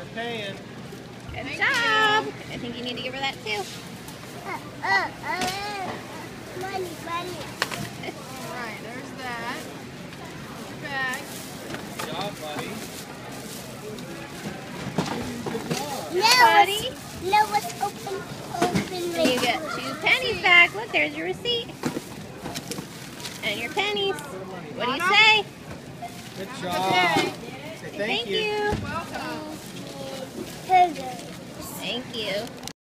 paying. Good job. I think you need to give her that too. Money. Alright, there's that. Your bag. Good job, buddy. Buddy. Let's open And you get 2 pennies back. Look, there's your receipt. And your pennies. What do you say? Good Have a job. good day. Say Thank you. Welcome. Burgers. Thank you.